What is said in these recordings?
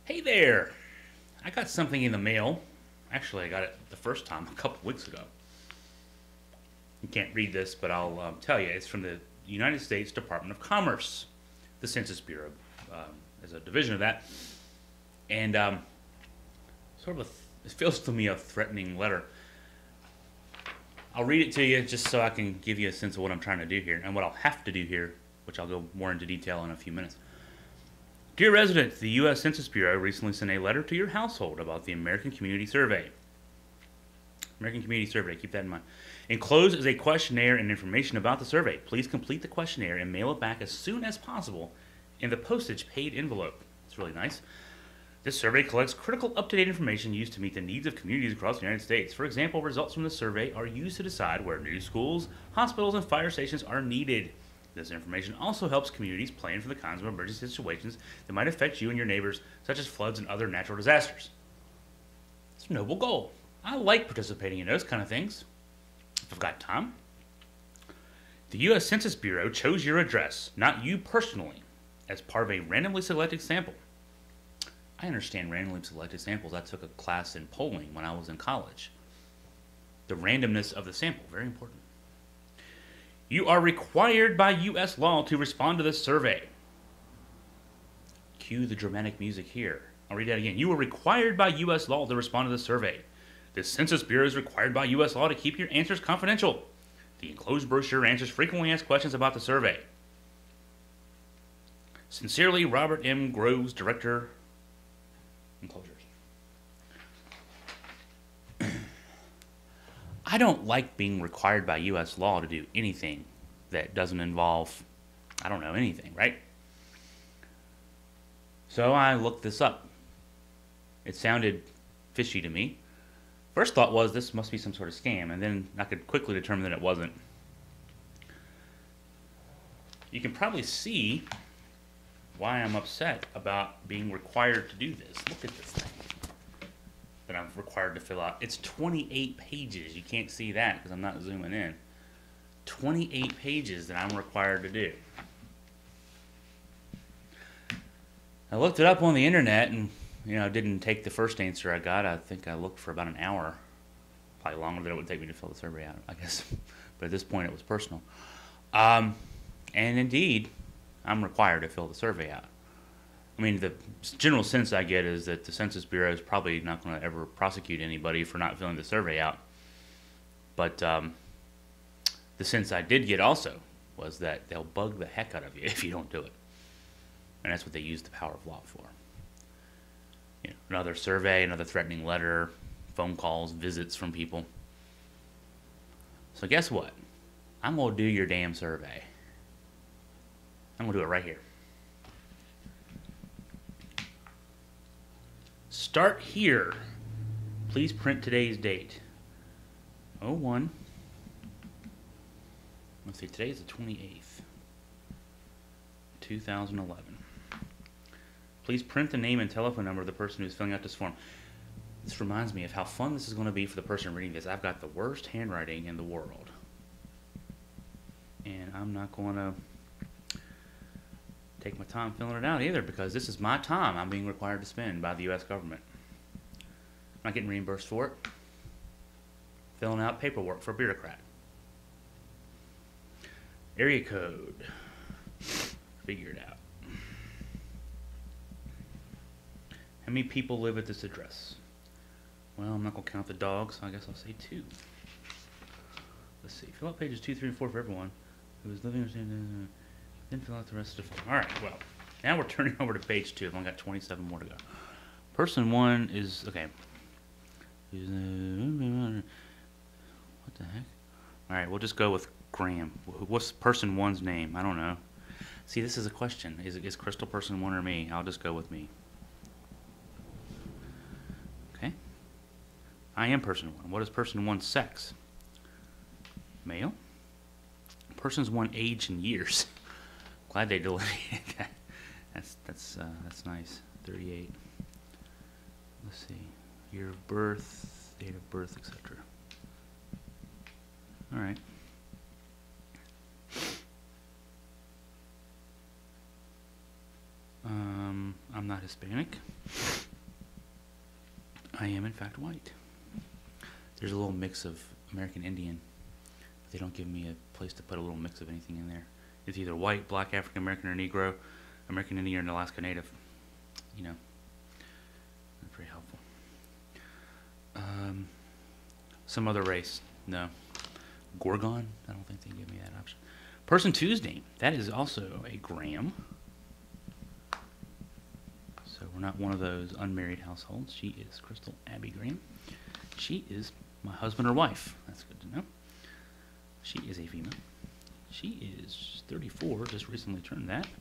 Hey there! I got something in the mail. Actually, I got it the first time a couple weeks ago. You can't read this, but I'll tell you. It's from the United States Department of Commerce, the Census Bureau, as a division of that. And it feels to me a threatening letter. I'll read it to you just so I can give you a sense of what I'm trying to do here and what I'll have to do here, which I'll go more into detail in a few minutes. Dear residents, the U.S. Census Bureau recently sent a letter to your household about the American Community Survey. American Community Survey, keep that in mind. Enclosed is a questionnaire and information about the survey. Please complete the questionnaire and mail it back as soon as possible in the postage paid envelope. It's really nice. This survey collects critical up-to-date information used to meet the needs of communities across the United States. For example, results from the survey are used to decide where new schools, hospitals, and fire stations are needed. This information also helps communities plan for the kinds of emergency situations that might affect you and your neighbors, such as floods and other natural disasters. It's a noble goal. I like participating in those kind of things, if I've got time. The U.S. Census Bureau chose your address, not you personally, as part of a randomly selected sample. I understand randomly selected samples. I took a class in polling when I was in college. The randomness of the sample, very important. You are required by U.S. law to respond to this survey. Cue the dramatic music here. I'll read that again. You are required by U.S. law to respond to this survey. The Census Bureau is required by U.S. law to keep your answers confidential. The enclosed brochure answers frequently asked questions about the survey. Sincerely, Robert M. Groves, Director, Enclosures. I don't like being required by U.S. law to do anything that doesn't involve, I don't know, anything, right? So I looked this up. It sounded fishy to me. First thought was this must be some sort of scam, and then I could quickly determine that it wasn't. You can probably see why I'm upset about being required to do this. Look at this thing that I'm required to fill out. It's 28 pages. You can't see that because I'm not zooming in. 28 pages that I'm required to do. I looked it up on the internet and, didn't take the first answer I got. I think I looked for about an hour. Probably longer than it would take me to fill the survey out, I guess. But at this point, it was personal. And indeed, I'm required to fill the survey out. I mean, the general sense I get is that the Census Bureau is probably not going to ever prosecute anybody for not filling the survey out. But the sense I did get also was that they'll bug the heck out of you if you don't do it. And that's what they use the power of law for. Another survey, another threatening letter, phone calls, visits from people. So guess what? I'm going to do your damn survey. I'm going to do it right here. Start here. Please print today's date. 01. Let's see, today is the 28th. 2011. Please print the name and telephone number of the person who's filling out this form. This reminds me of how fun this is going to be for the person reading this. I've got the worst handwriting in the world. And I'm not going to take my time filling it out either because this is my time I'm being required to spend by the U.S. government. I'm not getting reimbursed for it. Filling out paperwork for a bureaucrat. Area code. Figure it out. How many people live at this address? Well, I'm not going to count the dogs, so I guess I'll say 2. Let's see. Fill out pages 2, 3, and 4 for everyone who is living in. Then fill out the rest of the form. Alright, well, now we're turning over to page 2. I've only got 27 more to go. Person 1 is, okay. What the heck? Alright, we'll just go with Graham. What's person 1's name? I don't know. See, this is a question. Is Crystal person 1 or me? I'll just go with me. Okay. I am person 1. What is person 1's sex? Male. Person's 1 age in years. Glad they delineated that. That's nice. 38. Let's see. Year of birth, date of birth, etc. All right. I'm not Hispanic. I am, in fact, white. There's a little mix of American Indian. They don't give me a place to put a little mix of anything in there. It's either white, black, African American, or Negro, American Indian, or Alaska Native. You know, not very helpful. Some other race. No. Gorgon? I don't think they give me that option. Person two's name. That is also a Graham. So we're not one of those unmarried households. She is Crystal Abby Graham. She is my husband or wife. That's good to know. She is a female. She is 34, just recently turned that.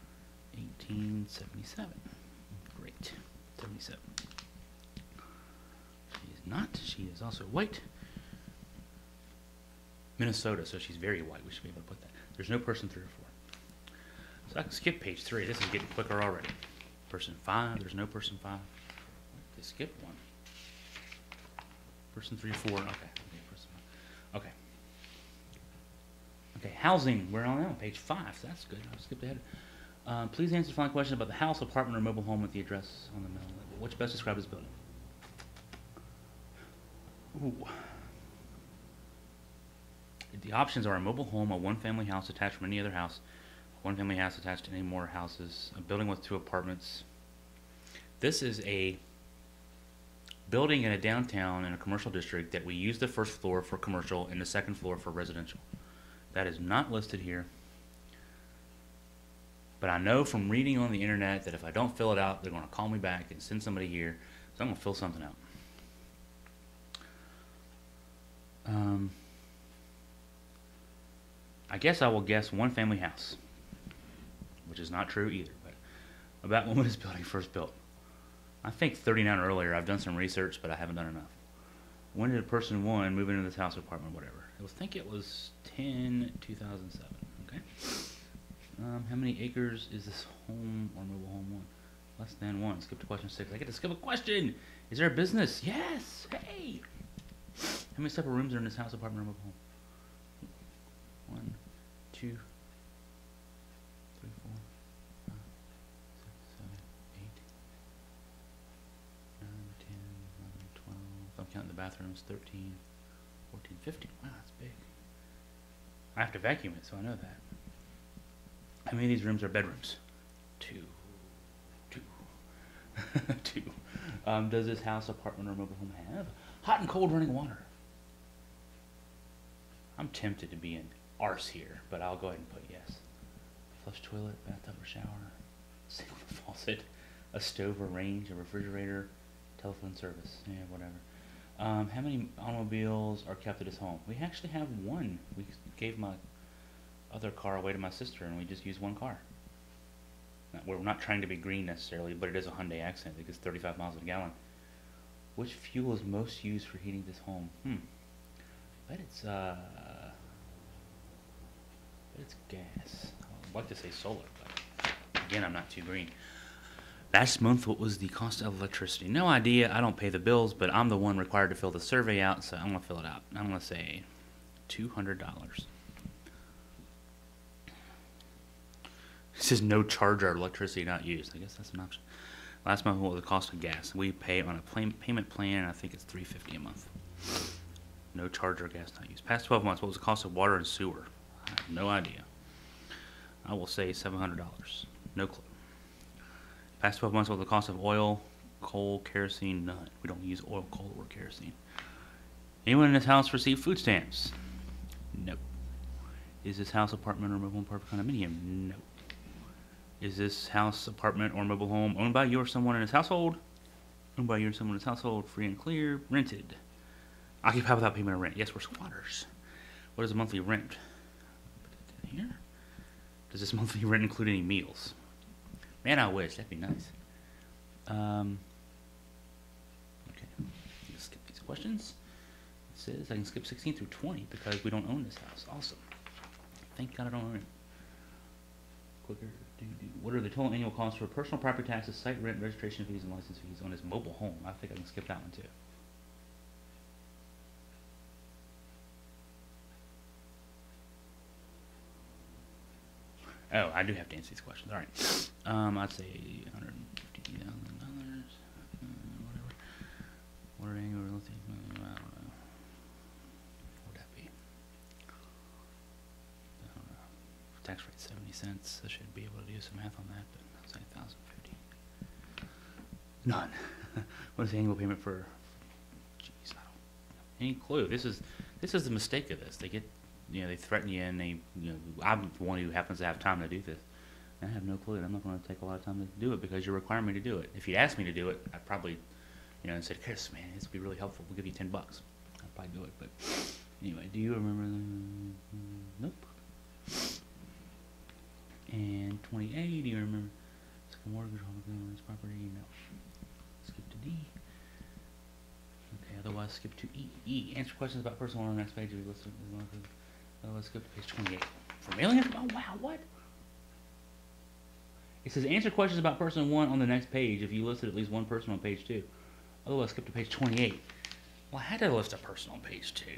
1877. Great. 77. She is not. She is also white. Minnesota, so she's very white. We should be able to put that. There's no person 3 or 4. So I can skip page 3. This is getting quicker already. Person 5, there's no person 5. They skipped one. Person 3 or 4, okay. Person 5. Okay. Okay, housing. We're on now, page 5. So that's good. I skipped ahead. Please answer the following question about the house, apartment, or mobile home with the address on the middle. Which best describes this building? Ooh. The options are a mobile home, a one-family house attached from any other house, a one-family house attached to any more houses, a building with 2 apartments. This is a building in a downtown in a commercial district that we use the first floor for commercial and the second floor for residential. That is not listed here. But I know from reading on the internet that if I don't fill it out, they're going to call me back and send somebody here. So I'm going to fill something out. I guess I will guess one family house, which is not true either, but about when was this building first built? I think 39 or earlier. I've done some research, but I haven't done enough. When did person 1 move into this house, apartment, whatever? I think it was 10/2007. Okay. How many acres is this home or mobile home 1? Less than 1. Skip to question 6. I get to skip a question. Is there a business? Yes. Hey. How many separate rooms are in this house, apartment, or mobile home? 1, 2, 3, 4, 5, 6, 7, 8, 9, 10, 11, 12. If I'm counting the bathrooms, 13, 14, 15. Wow, that's big. I have to vacuum it, so I know that. How many of these rooms are bedrooms? 2. 2. Does this house, apartment, or mobile home have hot and cold running water? I'm tempted to be an arse here, but I'll go ahead and put yes. Flush toilet, bathtub or shower, single faucet, a stove or range, a refrigerator, telephone service, yeah, whatever. How many automobiles are kept at his home? We actually have one. We gave my other car away to my sister, and we just use one car. Now, we're not trying to be green necessarily, but it is a Hyundai Accent. It gets 35 miles a gallon. Which fuel is most used for heating this home? Bet it's gas. I'd like to say solar, but again, I'm not too green. Last month, what was the cost of electricity? No idea. I don't pay the bills, but I'm the one required to fill the survey out, so I'm going to fill it out. I'm going to say $200. It says no charge or electricity not used. I guess that's an option. Last month, what was the cost of gas? We pay on a payment plan. I think it's $350 a month. No charge or gas not used. Past 12 months, what was the cost of water and sewer? I have no idea. I will say $700. No clue. Past 12 months, what was the cost of oil, coal, kerosene? None. We don't use oil, coal, or kerosene. Anyone in this house receive food stamps? Nope. Is this house, apartment, or mobile home part of a condominium? Nope. Is this house, apartment, or mobile home owned by you or someone in his household? Owned by you or someone in his household, free and clear, rented. Occupied without payment of rent. Yes, we're squatters. What is a monthly rent? Put that down here. Does this monthly rent include any meals? Man, I wish. That'd be nice. Okay. Let's skip these questions. It says I can skip 16 through 20 because we don't own this house. Awesome. Thank God I don't own it. Clicker. What are the total annual costs for personal property taxes, site rent, registration fees, and license fees on his mobile home? I think I can skip that one too. Oh, I do have to answer these questions. All right. I'd say 150 $50,000. Whatever. What are annual realty? I don't know. What would that be? I don't know. Tax rate 70 cents. I should be able to do some math on that, but I'll say 1,050. None. What is the annual payment for? Jeez, I don't have any clue. This is the mistake of this. They get, they threaten you, and I'm the one who happens to have time to do this. I have no clue. I'm not going to take a lot of time to do it because you're requiring me to do it. If you'd asked me to do it, I'd probably, and said, Chris, man, this would be really helpful. We'll give you $10. I'd probably do it. But anyway, do you remember the? Nope. And 28. Do you remember? Mortgage, property. No. Skip to D. Okay. Otherwise, skip to E. E. Answer questions about personal on the next page. Otherwise, skip to page 28. For mailing? Oh wow, what? It says answer questions about person 1 on the next page if you listed at least one person on page 2. Otherwise, skip to page 28. Well, I had to list a person on page 2.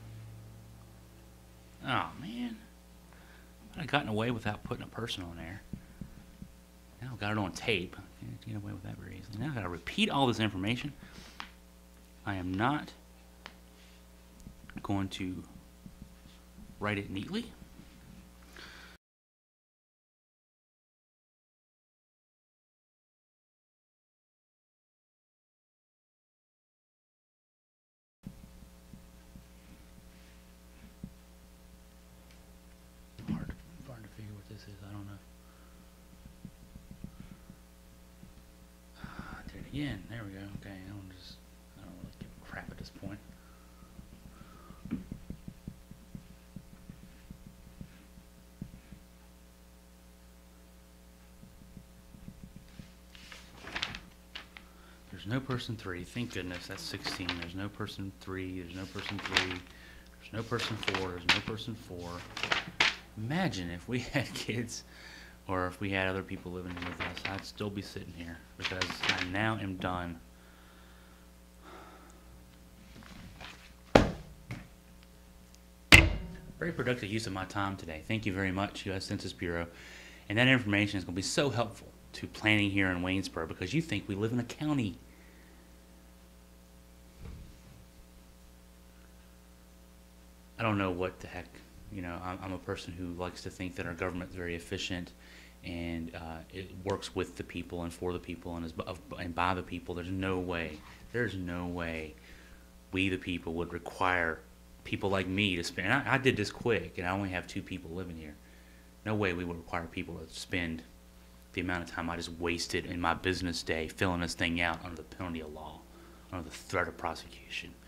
Oh, man. I have gotten away without putting a person on there. Now I've got it on tape. I can't get away with that very easily. Now I've got to repeat all this information. I am not going to write it neatly. Hard to figure what this is. I don't know. Did it again. There we go. Okay, I don't really give a crap at this point. There's no person 3. Thank goodness. That's 16. There's no person 3. There's no person 3. There's no person 4. There's no person 4. Imagine if we had kids, or if we had other people living with us, I'd still be sitting here because I now am done. Very productive use of my time today. Thank you very much, U.S. Census Bureau. And that information is going to be so helpful to planning here in Waynesboro because you think we live in a county. I don't know what the heck. I'm a person who likes to think that our government is very efficient and it works with the people and for the people and by the people. There's no way we the people would require people like me to spend. I did this quick and I only have 2 people living here. No way we would require people to spend the amount of time I just wasted in my business day filling this thing out under the penalty of law, under the threat of prosecution.